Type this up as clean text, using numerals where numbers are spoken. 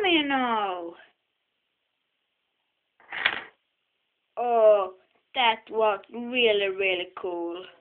me now. Oh, that was really, really cool.